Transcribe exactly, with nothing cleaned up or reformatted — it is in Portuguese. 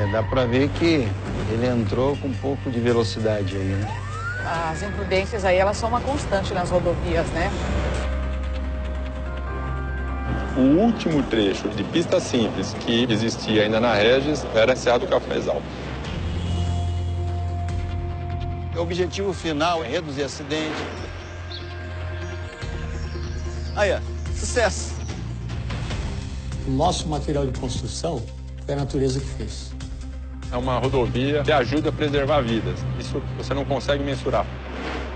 É, dá pra ver que ele entrou com um pouco de velocidade aí, né? As imprudências aí, elas são uma constante nas rodovias, né? O último trecho de pista simples que existia ainda na Regis era a Serra do Cafezal. O objetivo final é reduzir acidente. Aí, ó, sucesso! O nosso material de construção foi a natureza que fez. É uma rodovia que ajuda a preservar vidas. Isso você não consegue mensurar.